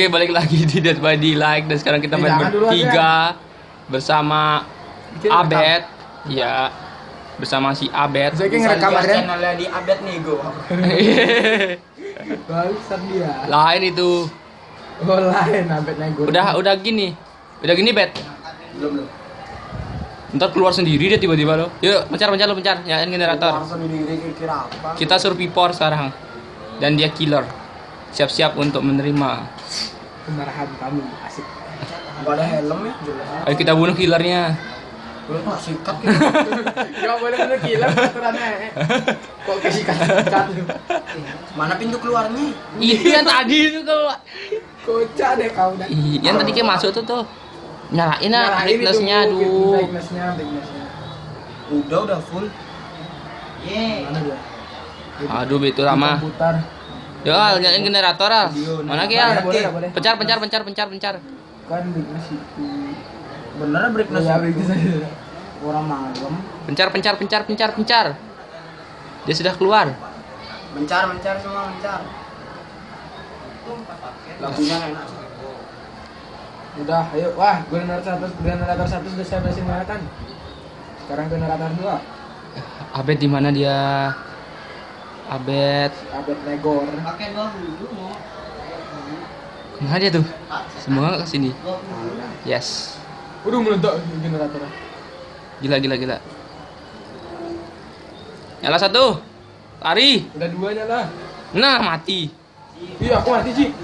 Oke, balik lagi di Dead by Daylight dan sekarang kita main bertiga bersama Abed. Ya, bersama si Abed. Saya ngerekam channelnya di Abed nih gue. Barusan dia. Lain itu. Oh lain Abed nego. Udah gini. Udah gini, Bet. Belum. Ntar keluar sendiri dia tiba-tiba lo. Yuk, pencar lo pencar. Nyalain generator. Langsung sendiri kira apa? Kita survivor sekarang. Dan dia killer. Siap-siap untuk menerima. Kemarahan kami asik. Gak ada helm ya? Jelas. Ayo kita bunuh killernya. Lu tak sikat. Gak boleh bener gila aturannya. Kok kasih sikat lu? Mana pintu keluarnya? Itu yang tadi itu tuh. Kocak deh kau dah. Yang tadi kayak masuk tuh. Nyalain lah brightness-nya aduh. Brightness-nya. Udah full. Mana dia? Aduh, itu lama. Putar. Yo, nyalain generator ah. Mana ki ya? Boleh. Pencar. Kan brightness itu. Bener brightness. Ya brightness aja. Orang malam. Pencar. Dia sudah keluar. Mencar semua mencar. Lagunya enak. Udah, ayo. Wah, generator 1 sudah saya berhasil nyalakan. Sekarang generator 2. Abed di mana dia? Abed Negor. Pakai gua dulu mau. Mana dia tuh? Semoga ke sini. Yes. Udah meledak generatornya. Gila. Nyala satu. Lari. Udah 2 nyala. Nah, mati. Iya, aku mati sih.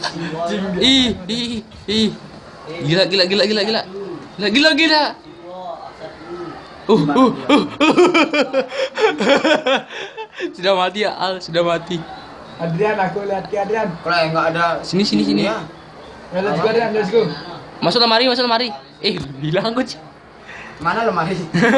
Ih. Gila. Sudah mati ya, Al, sudah mati. Adrian, aku lihat ke Adrian. Kalau enggak ada Sini. ya. Ya, let's go Adrian, let's go. Masuk lemari. Bilang aku. Mana lemari?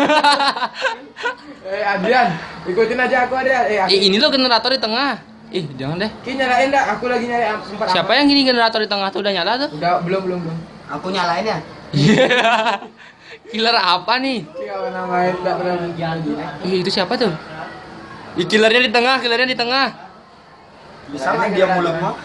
Adrian, ikutin aja aku Adrian. Ini loh generator di tengah. Jangan deh. Ki nyalain dah, aku lagi nyari 4. Siapa yang gini generator di tengah tuh udah nyala tuh? Udah, belum. Aku nyalain ya. Killer apa nih? Ki apa namanya? Enggak pernah jadi. Itu siapa tuh? Killernya di tengah. Bisa nggak dia mulut mah?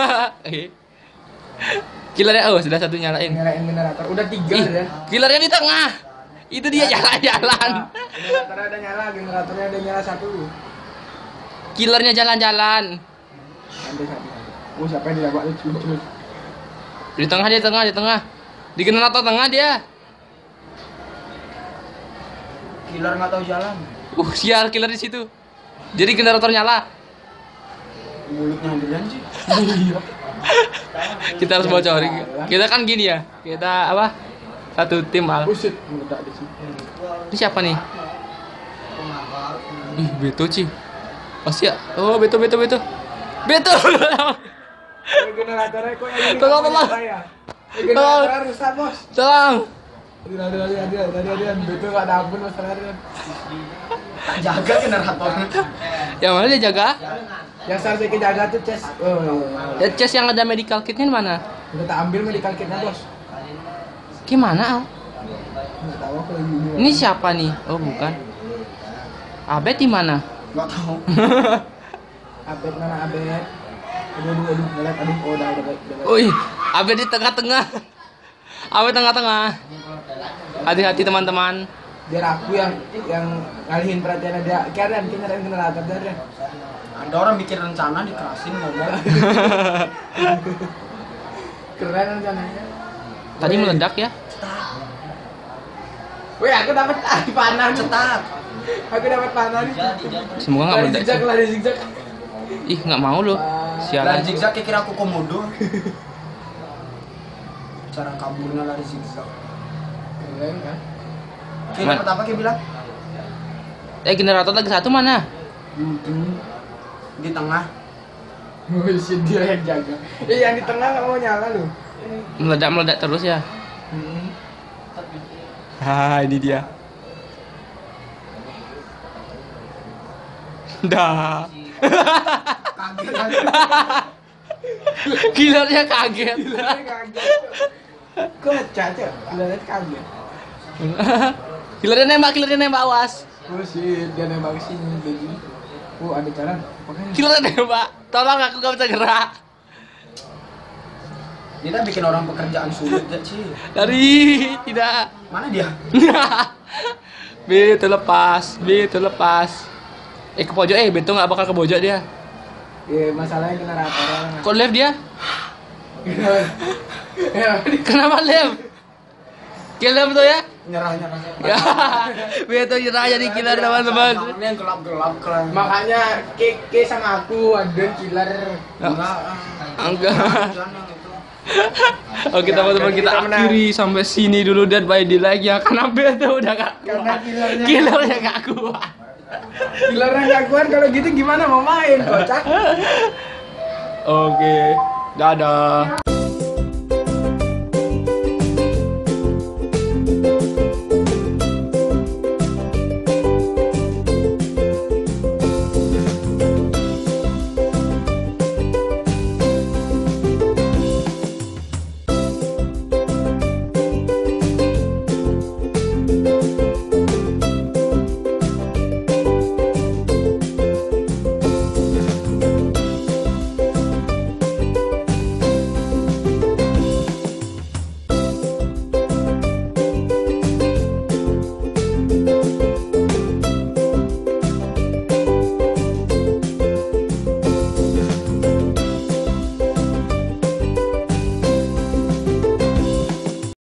Killernya sudah satu nyalain. Nyalain generator. Udah 3 Adrian. Killernya di tengah. Itu dia jalan-jalan. Generatornya udah nyala, generatornya udah nyala 1. Killernya jalan-jalan. Nanti 1. Oh, siapa yang didapat lucu. Di tengah. Di generator tengah dia. Killer nggak tahu jalan. Sial killer di situ. Jadi generator nyala. Mulutnya Adrian sih. Kita harus bocor. Kita kan gini ya. Kita apa? Satu tim Al. Buset, meledak di situ. Ini siapa nih? Beto Ci. Pasti ya. Oh, Beto. Generatornya kok yang ini? Tolong. Generatornya rusak, Bos. Tolong. Adrian. Betul enggak ada ampun Mas Adrian. Tak jaga generatornya. Yang mana dia jaga? Yang seharusnya kita jaga tuh chest. Ya, chest yang ada medical kitnya di mana? Udah tak ambil medical kitnya, Bos. Gimana Al? Enggak tahu aku lagi ini. Ini siapa nih? Oh, bukan. Abed di mana? Nggak tahu. Abed mana Abed? Aduh, ngeliat, oh udah baik. Wih, Abed di tengah-tengah. Abed tengah-tengah. Hati-hati teman-teman. Biar aku yang ngalihin perhatiannya dia. Kalian nyalain generator dia. Ada orang bikin rencana dikerasin ngomong. Keren rencananya. Tadi meledak ya? Wih, aku dapat panah Cetak. Aku dapat panah nih. Semoga nggak meledak. Lari zigzag. Ih, nggak mau loh. Lari Sialan. zigzag kayak kira aku komodo. Cara kaburnya lari zigzag. Keren kan? Kira dapat apa kayak bilang? Generator lagi satu mana? Di tengah. Wih, si dia yang jaga. Yang di tengah nggak mau nyala lu. Meledak terus ya. Ini dia. Dah. Kaget. Killernya kaget. Kocak, Killernya kaget. Killernya nembak, awas. Oh shit, dia nembak ke sini jadi. Oh, ada cara. Makanya. Killernya nembak. Tolong aku gak bisa gerak. Dia bikin orang pekerjaan sulit ya sih. Dari tidak. Mana dia? Beto lepas. Ke pojok Beto nggak bakal ke pojok dia. Iya, masalahnya generator orang. Kok left dia? Kenapa left? Killer tuh ya? Nyerah. Ya, Beto nyerah jadi killer teman-teman. Tangannya yang gelap-gelap keren. Makanya Keke sama aku ada killer. Enggak. Enggak. Jangan yang itu. Oke teman-teman, kita menang. akhiri sampai sini dulu dan by di like ya karena Beto udah gak Karena kuat. killernya Killernya gak kuat. killernya gak kuat, kalau gitu gimana mau main, kocak. Oke, dadah.